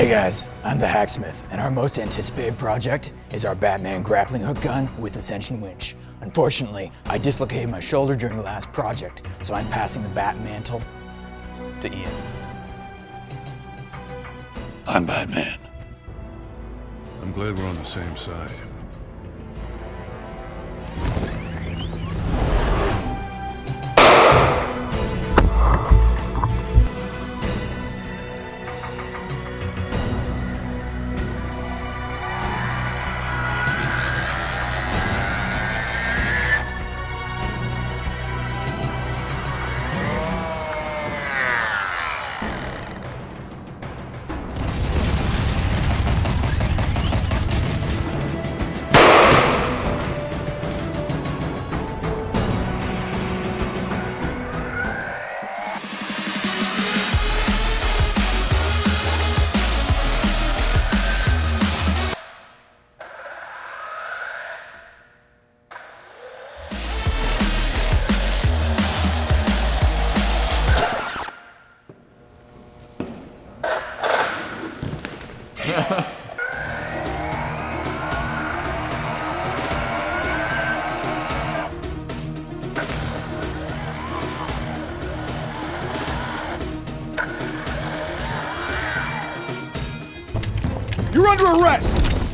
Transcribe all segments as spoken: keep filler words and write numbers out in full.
Hey guys, I'm the Hacksmith, and our most anticipated project is our Batman grappling hook gun with Ascension winch. Unfortunately, I dislocated my shoulder during the last project, so I'm passing the bat mantle to Ian. I'm Batman. I'm glad we're on the same side. You're under arrest!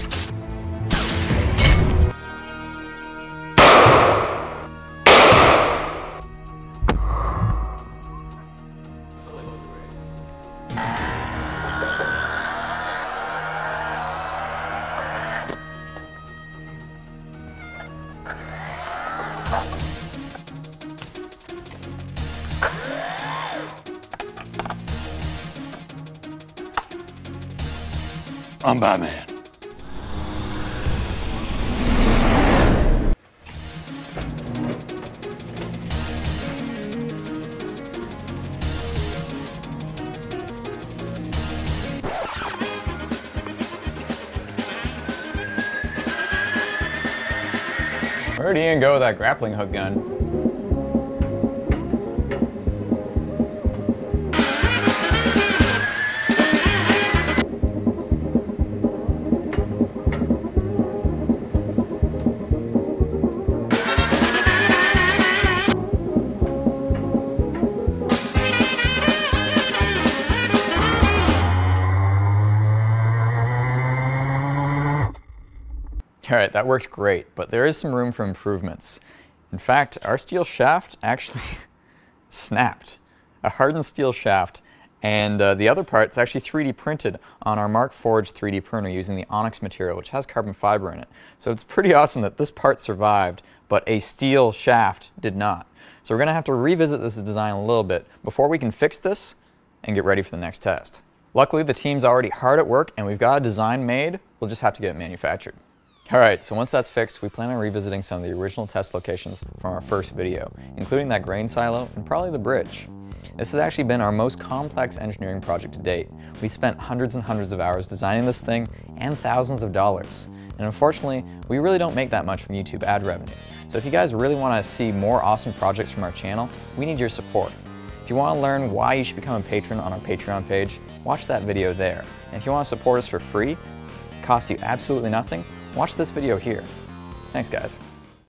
I'm Batman. Where'd Ian go with that grappling hook gun? Alright, that worked great, but there is some room for improvements. In fact, our steel shaft actually snapped. A hardened steel shaft, and uh, the other part's actually three D printed on our Markforged three D printer using the Onyx material, which has carbon fiber in it. So it's pretty awesome that this part survived, but a steel shaft did not. So we're going to have to revisit this design a little bit before we can fix this and get ready for the next test. Luckily, the team's already hard at work, and we've got a design made. We'll just have to get it manufactured. Alright, so once that's fixed, we plan on revisiting some of the original test locations from our first video, including that grain silo and probably the bridge. This has actually been our most complex engineering project to date. We spent hundreds and hundreds of hours designing this thing and thousands of dollars. And unfortunately, we really don't make that much from YouTube ad revenue. So if you guys really want to see more awesome projects from our channel, we need your support. If you want to learn why you should become a patron on our Patreon page, watch that video there. And if you want to support us for free, it costs you absolutely nothing, watch this video here. Thanks, guys.